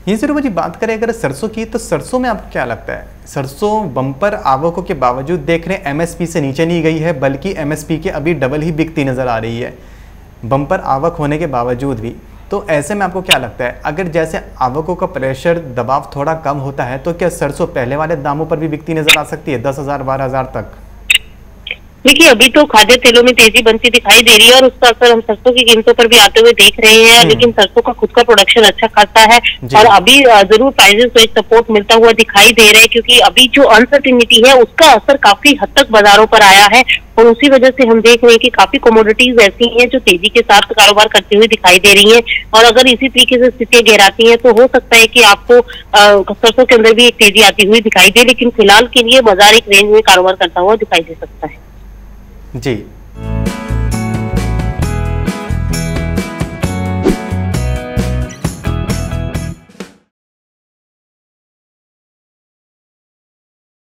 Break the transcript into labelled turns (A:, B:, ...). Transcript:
A: ये जरूर जी बात करें अगर सरसों की, तो सरसों में आपको क्या लगता है? सरसों बम्पर आवकों के बावजूद देख रहे हैं एमएसपी से नीचे नहीं गई है, बल्कि एमएसपी के अभी डबल ही बिकती नजर आ रही है बम्पर आवक होने के बावजूद भी। तो ऐसे में आपको क्या लगता है, अगर जैसे आवकों का प्रेशर दबाव थोड़ा कम होता है, तो क्या सरसों पहले वाले दामों पर भी बिकती नजर आ सकती है 10,000 12,000 तक?
B: देखिए, अभी तो खाद्य तेलों में तेजी बनती दिखाई दे रही है और उसका असर हम सरसों की कीमतों पर भी आते हुए देख रहे हैं। लेकिन सरसों का खुद का प्रोडक्शन अच्छा खासा है और अभी जरूर प्राइसेस को एक सपोर्ट मिलता हुआ दिखाई दे रहा है, क्योंकि अभी जो अनसर्टिनिटी है उसका असर काफी हद तक बाजारों पर आया है और उसी वजह से हम देख रहे हैं कि काफी कमोडिटीज ऐसी हैं जो तेजी के साथ कारोबार करती हुई दिखाई दे रही हैं। और अगर इसी तरीके से स्थितियां गहराती हैं तो हो सकता है कि आपको सरसों के अंदर भी एक तेजी आती हुई दिखाई दे, लेकिन फिलहाल के लिए बाजार एक रेंज में कारोबार करता हुआ दिखाई दे सकता है।
A: जी।